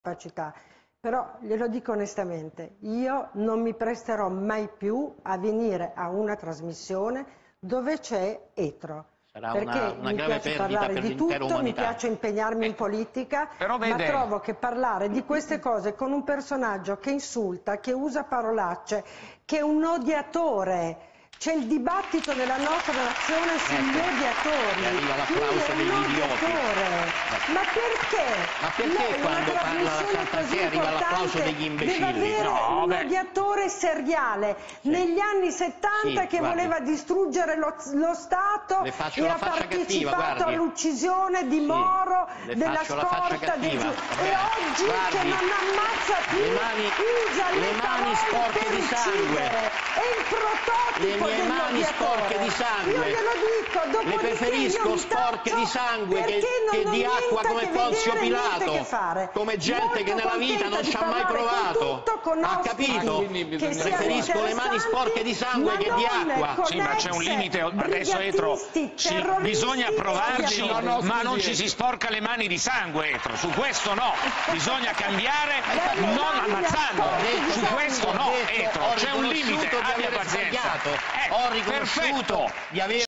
capacità, però glielo dico onestamente, io non mi presterò mai più a venire a una trasmissione dove c'è etro. Sarà perché una mi grave piace perdita parlare per di l'intera tutto, mi umanità. piace impegnarmi in politica, però ma vede... trovo che parlare di queste cose con un personaggio che insulta, che usa parolacce, che è un odiatore. C'è il dibattito nella nostra nazione sugli odiatori. Arriva l'applauso degli idioti. Ma perché? Ma perché quando parla la Santanchè arriva l'applauso degli imbecilli? Deve avere un odiatore seriale. Sì. Negli anni 70 che voleva distruggere lo Stato e ha partecipato all'uccisione di Moro, della scorta, e oggi che non ammazza più usa le mani sporche di sangue. È il prototipo le mie mani sporche di sangue. Io glielo dico, le preferisco sporche di sangue che di acqua come Ponzio Pilato, come gente che nella vita non ci ha mai provato. Ha capito? Preferisco le mani sporche di sangue che di acqua. Sì, ma c'è un limite adesso, Etro. Bisogna provarci, ma non ci si sporca le mani di sangue, Etro. Su questo no. Bisogna cambiare non ammazzando. Su questo no, Etro. C'è un limite, abbia pazienza. Ho riconosciuto di aver